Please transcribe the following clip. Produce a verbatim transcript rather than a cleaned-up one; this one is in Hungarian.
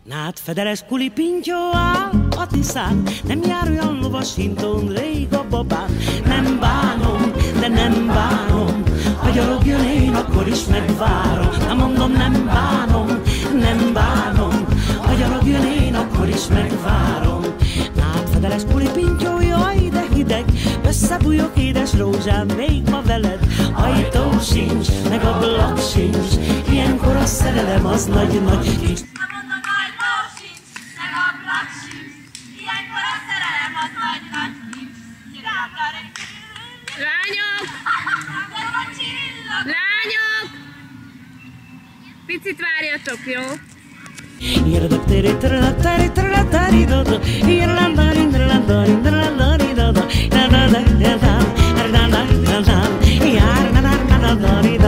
Nád Federes kulipintyó áll a Tiszán, nem jár olyan lovasintón rég a babám. Nem bánom, de nem bánom, ha gyalog jön én, akkor is megvárom. Na mondom, nem bánom, nem bánom, ha gyalog jön én, akkor is megvárom. Nád Federes kulipintyó, jaj, de hideg, összebújok édes rózsám, még ma veled. Ajtó sincs, meg ablak sincs, ilyenkor a szerelem az nagy-nagy kis. Lányok! Lányok! Picit várjatok, jó? Jár